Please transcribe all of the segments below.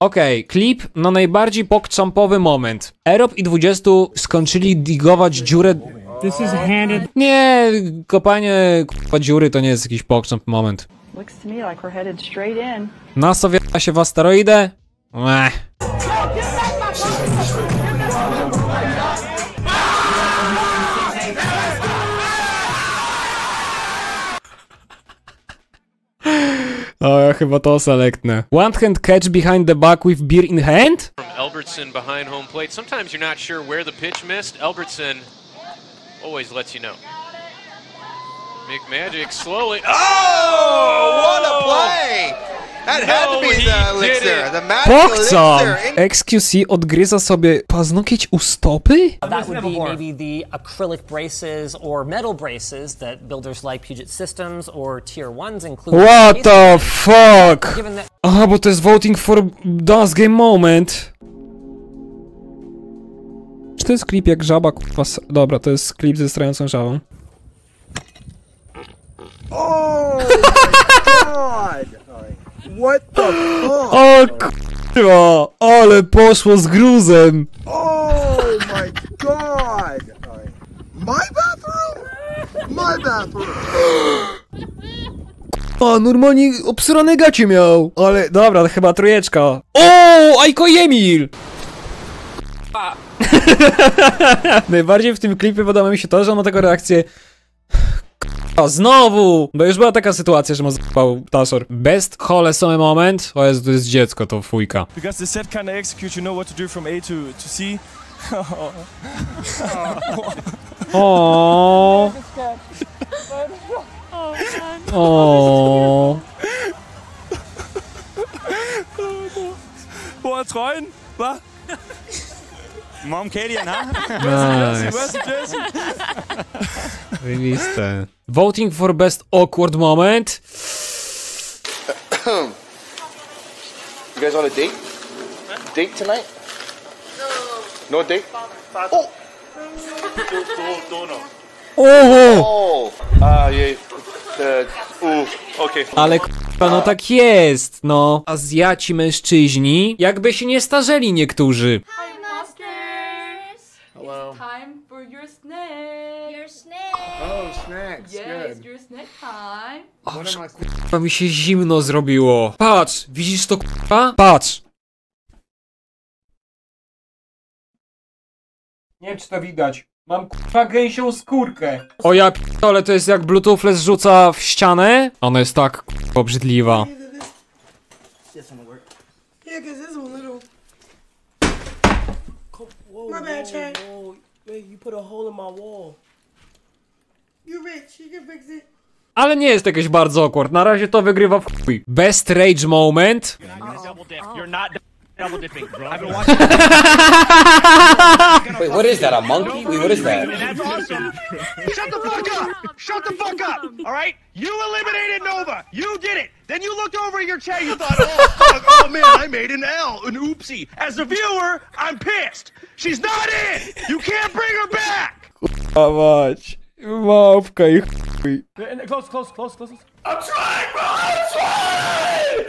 Okej, klip na najbardziej pokczampowy moment. Erop i 20 skończyli digować dziurę... Nie, kopanie k***a dziury to nie jest jakiś pokczamp moment. NASA wjechała się w asteroidę? O, ja chyba to selektnę. One hand catch behind the back with beer in hand? From Albertson behind home plate. Sometimes you're not sure where the pitch missed. Albertson always lets you know. McMagic slowly. Oh! What a play! That had to be the elixir, the magic elixir. XQC odgryza sobie paznokieć u stopy? That would be maybe the acrylic braces or metal braces that builders like Puget Systems or Tier 1s include. What the fuck? Aha, bo to jest voting for dance game moment. Czy to jest klip jak żaba kurwa? Dobra, to jest klip ze strającą żabą. Oh my god! What the fuck? O kurwa, ale poszło z gruzem. Oh my god! My bathroom? My bathroom! A, normalnie obsrane gacie miał. Ale dobra, chyba trójeczka. O, Ajko Emil! Najbardziej w tym klipie podoba mi się to, że on ma taką reakcję. O, znowu! Bo już była taka sytuacja, że ma z***ał Taszor. Best wholesome moment. O Jezu, to jest dziecko, to fujka. Because the set kinda executes, you know what to do from A to C. O. O. Hvor er trøjen? Hva? Mom Katie, huh? Nice. Where's the jersey? Wyliste. Voting for best awkward moment. You guys on a date? Date tonight? No. No date? Oh! Oho! Oh! Yeah. Okay. Ale k***a, no tak jest, no. Azjaci mężczyźni jakby się nie starzeli niektórzy. Hi, masters. Hello. It's time for your snack. Your snack. Oh, snacks. Yes, your snack time. What am I? K***a, mi się zimno zrobiło. Patrz, widzisz to k***a? Patrz. Nie wiem, czy to widać. Mam k***a gęsią skórkę. O ja p***ole, to jest jak bluetoothless rzuca w ścianę. Ona jest tak k***a obrzydliwa. Yeah, cause this one little. My bad, Chad. You put a hole in my wall. You rich, you can fix it. Ale nie jest jakieś bardzo awkward. Na razie to wygrywa w chuj. Best rage moment. You're not double dipping. I've been Wait, what is that? A monkey? Wait, what is that? That's awesome. Shut the fuck up! Shut the fuck up! All right? You eliminated Nova. You did it. Then you looked over at your chair. You thought, oh fuck, oh man, I made an L, an oopsie. As a viewer, I'm pissed. She's not in. You can't bring her back. A mać. Małpka i chuj. Close. I'm trying, bro! I'm trying!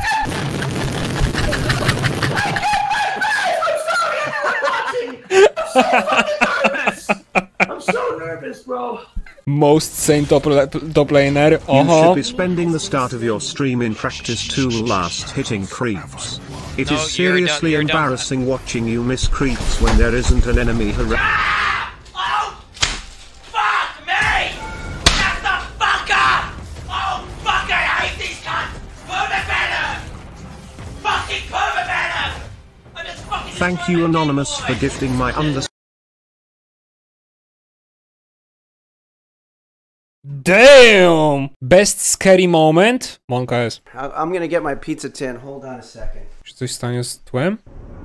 I'm so nervous, bro. Most sane top laner. You Oho. should be spending the start of your stream in practice to last hitting creeps. It No, is seriously you're done. embarrassing watching you miss creeps when there isn't an enemy around. Oh! Fuck me! Shut the fuck up! Oh fuck, I hate these cunts! Perma Venom! Fucking Perma Venom! I'm just fucking Thank you Anonymous for gifting my Damn! Best scary moment? Monka jest. I'm gonna get my pizza tin. Hold on a second. Czy coś stanie z tłem?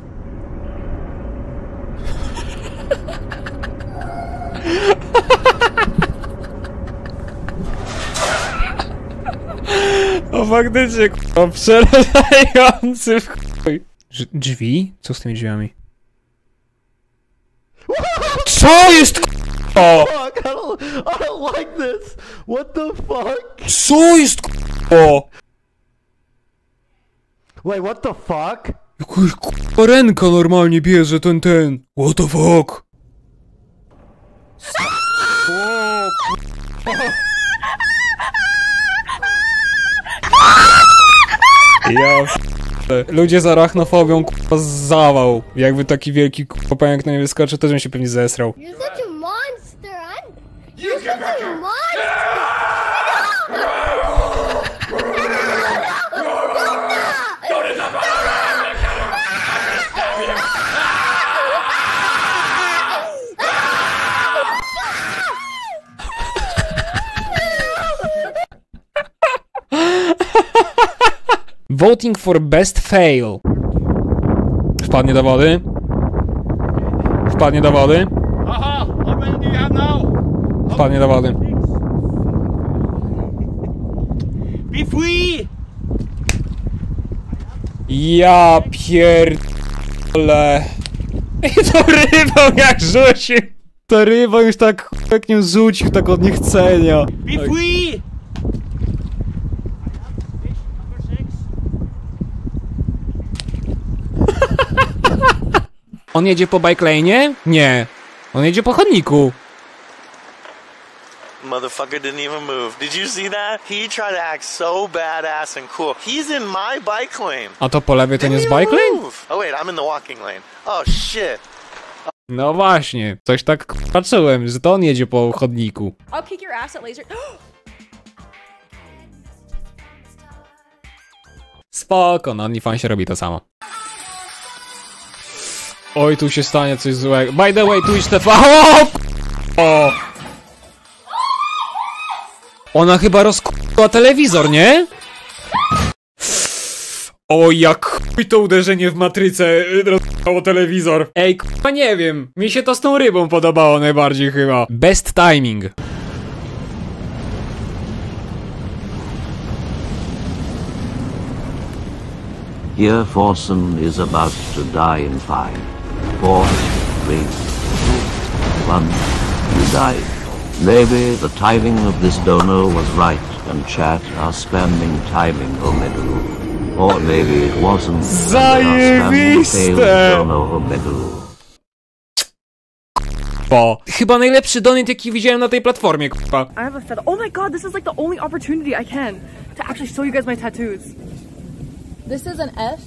O faktycznie, k***a, przerażający w chuj. Drzwi? Co z tymi drzwiami? Co jest, k***a? I don't like this. What the fuck? Co jest, k***a? Wait, what the fuck? Jakoś k***a ręka normalnie bierze ten. What the fuck? Ja ludzie z arachnofobią k***a zawał. Jakby taki wielki k***a pająk na nie wyskoczył, też bym się pewnie zesrał. You're such a monster. You're such a monster. Voting for best fail. Wpadnie do wody. Wpadnie do wody. Wpadnie do wody. Be free! Ja pierdolę. I to rybą jak rzucił. Ta ryba już tak jak nią rzucił, tak od niechcenia. Be free! On jedzie po bike lane'ie? Nie. On jedzie po chodniku. Motherfucker didn't even move. Did you see that? He tried to act so badass and cool. He's in my bike lane. A to po lewej to nie jest bike lane? Oh wait, I'm in the walking lane. Oh shit. No właśnie, coś tak patrzyłem, że to on jedzie po chodniku. I'll kick your ass at laser. Spoko, na OnlyFansie robi to samo. Oj, tu się stanie coś złego. By the way, Twitch TV. O! Ona chyba rozkurzyła telewizor, nie? O, jak chuj to uderzenie w matrycę rozkurzyło telewizor. Ej, k***a, nie wiem. Mi się to z tą rybą podobało najbardziej chyba. Best timing. Here Forsen is about to die in 5, 4, 3, 2, 1. You died. Maybe the timing of this donor was right and chat are spamming timing Omedu. Or maybe it wasn't. Zajebiste! Bo chyba najlepszy donate jaki widziałem na tej platformie, k***a. I have a feather. Oh my god, this is like the only opportunity I can to actually show you guys my tattoos. This is an F.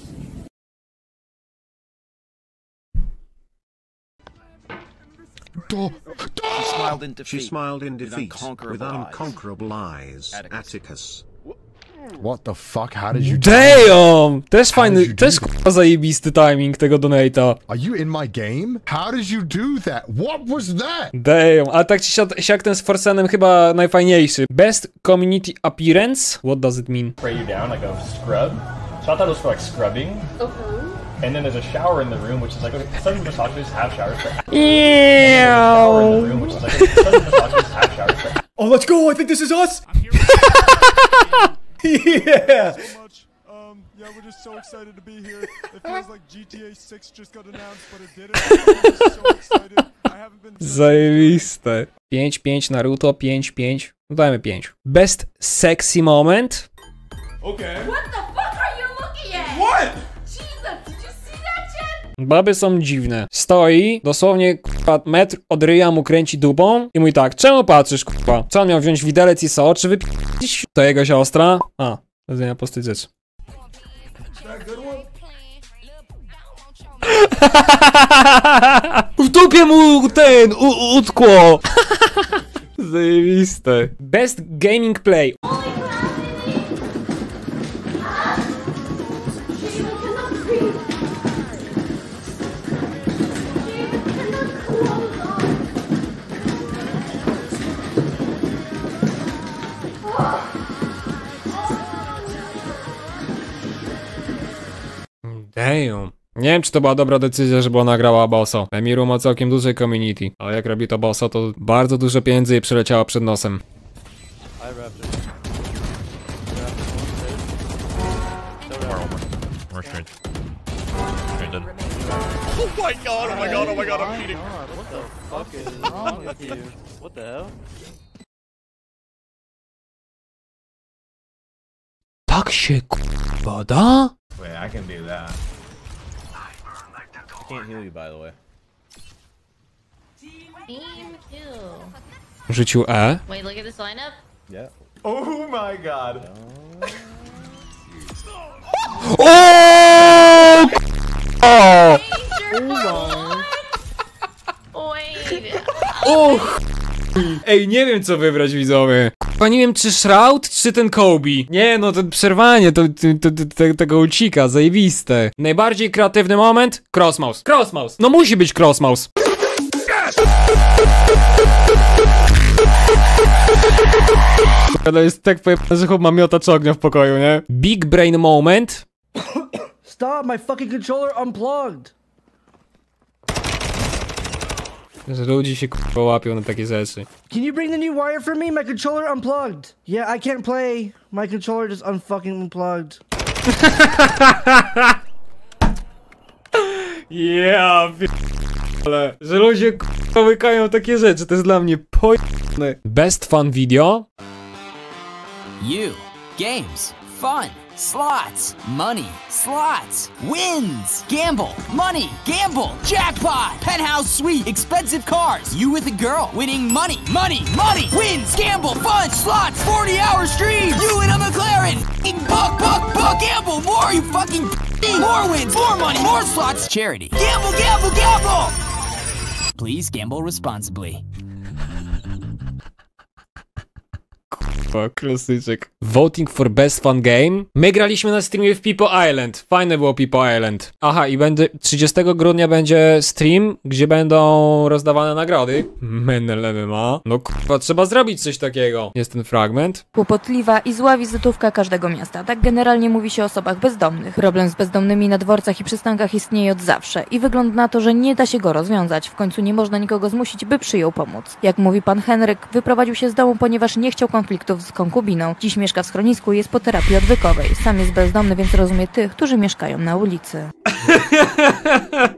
She smiled in defeat with unconquerable eyes. Atticus. What the fuck? How did you? Damn! Też fajny, też k***a zajebisty timing tego donate'a. Are you in my game? How did you do that? What was that? Damn, a tak czy siak ten z Forsenem chyba najfajniejszy. Best community appearance? What does it mean? Spray you down like a scrub. So I thought it was for like scrubbing. And then there's a shower in the room, which is like some massages have showers for. Oh, let's go! I think this is us. Yeah. So much. Yeah, we're just so excited to be here. It feels like GTA 6 just got announced, but it didn't. I'm just so excited. I haven't been. Zajebiste. 5-5 Naruto, 5-5. No dajmy 5. Best sexy moment? Okay. What the fuck are you looking at? What? Jesus, did you see that shit? Baby są dziwne. Stoi, dosłownie k***a, metr od ryja mu kręci dupą i mówi tak, czemu patrzysz k***a? Co on miał wziąć widelec i so, czy wypić? To jego siostra? A, do widzenia posty rzeczy. W dupie mu ten utkło. Zajebiste. Best gaming play. Damn. Nie wiem, czy to była dobra decyzja, żeby ona grała Bosso. Emiru ma całkiem duże community, ale jak robi to Bosso, to bardzo dużo pieniędzy jej przeleciało przed nosem. Oh my god, oh my god, oh my god, I'm cheating. What the fuck is wrong with you? What the hell? Tak się k***a da? Wait, I can do that. can't heal you, by the way. Team kill. Rzucił E. Wait, look at this lineup. Yeah. Oh my god. O! Wait. O! Ej, nie wiem co wybrać, widzowie. Chyba nie wiem, czy Shroud, czy ten Kobe. Nie, no to przerwanie tego ulcika, zajebiste. Najbardziej kreatywny moment? Crossmouse. Crossmouse. No musi być Crossmouse. To jest tak pojebane, że chłop ma miotacz ognia w pokoju, nie? Big brain moment. Stop, my fucking controller unplugged. Że ludzie się k***a łapią na takie rzeczy. Can you bring the new wire for me? My controller unplugged. Yeah, I can't play. My controller just unfucking unplugged. Yeah, ale że ludzie k***a łykają takie rzeczy, to jest dla mnie pojebane. Best fun video? You. Games. Fun. Slots. Money. Slots. Wins. Gamble. Money. Gamble. Jackpot. Penthouse suite. Expensive cars. You with a girl. Winning money. Money. Money. Wins. Gamble. Fun. Slots. 40-hour stream. You in a McLaren. Buck. Gamble. More, you fucking more wins. More money. More slots. Charity. Gamble. Please gamble responsibly. O, klasyczek. Voting for best fun game. My graliśmy na streamie w People Island. Fajne było People Island. Aha, i będzie 30 grudnia będzie stream, gdzie będą rozdawane nagrody. Menel MMA. No kurwa, trzeba zrobić coś takiego. Jest ten fragment. Kłopotliwa i zła wizytówka każdego miasta. Tak generalnie mówi się o osobach bezdomnych. Problem z bezdomnymi na dworcach i przystankach istnieje od zawsze i wygląda na to, że nie da się go rozwiązać. W końcu nie można nikogo zmusić, by przyjął pomoc. Jak mówi pan Henryk, wyprowadził się z domu, ponieważ nie chciał konfliktów z konkubiną. Dziś mieszka w schronisku i jest po terapii odwykowej. Sam jest bezdomny, więc rozumie tych, którzy mieszkają na ulicy.